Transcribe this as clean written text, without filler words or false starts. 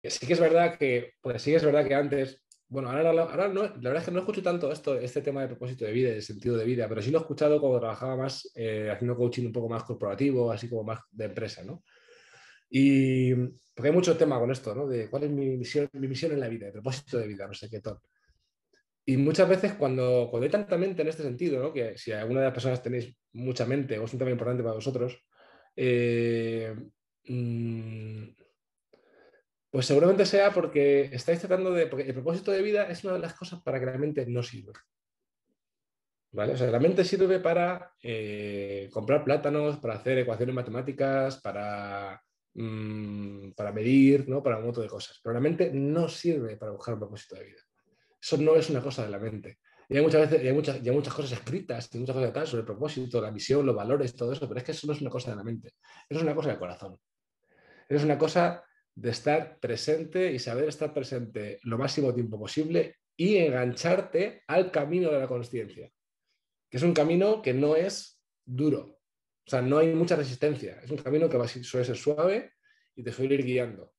sí que es verdad que, pues sí que es verdad que antes, bueno, ahora no, la verdad es que no escucho tanto este tema de propósito de vida, de sentido de vida, pero sí lo he escuchado cuando trabajaba más haciendo coaching un poco más corporativo, así como más de empresa, ¿no? Y porque hay mucho tema con esto, ¿no? De cuál es mi misión en la vida, el propósito de vida, no sé qué tal. Y muchas veces cuando hay tanta mente en este sentido, ¿no? Que si alguna de las personas tenéis mucha mente o es un tema importante para vosotros, eh, mm, pues seguramente sea porque estáis tratando de... Porque el propósito de vida es una de las cosas para que la mente no sirva. ¿Vale? O sea, la mente sirve para comprar plátanos, para hacer ecuaciones matemáticas, para medir, ¿no? Para un montón de cosas. Pero la mente no sirve para buscar un propósito de vida. Eso no es una cosa de la mente. Y hay muchas veces, y hay muchas cosas escritas, y muchas cosas tal sobre el propósito, la misión, los valores, todo eso, pero es que eso no es una cosa de la mente. Eso es una cosa del corazón. Eso es una cosa de estar presente y saber estar presente lo máximo tiempo posible y engancharte al camino de la consciencia, que es un camino que no es duro. O sea, no hay mucha resistencia. Es un camino que suele ser suave y te suele ir guiando.